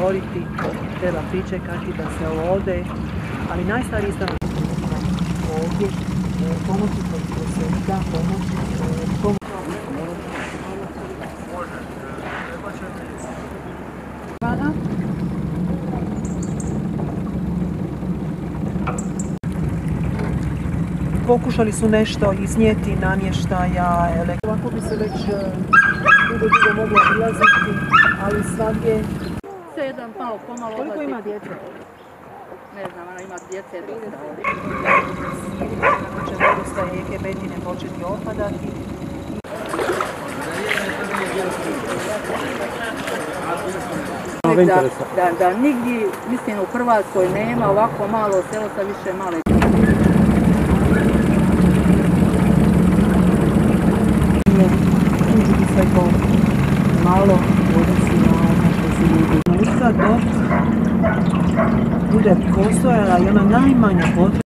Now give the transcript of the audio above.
govoriti, treba pričekati da se ode, ali najstariji stanovnici ovdje pomoći koji se da pomoći. Pokušali su nešto iznijeti namještaja, ovako bi se već dugo moglo prilaziti, ali svagdje... 7, malo pomalo... Koliko ima djece? Ne znam, ona ima djece dosta ovdje. Će vodostaje rijeke Bedine početi opadati. Da nigdje, mislim, u Hrvatskoj nema ovako malo selo sa više male. Sve to malo odnosi na ono što se ljudi. Dok bude postojala i ona najmanja potreba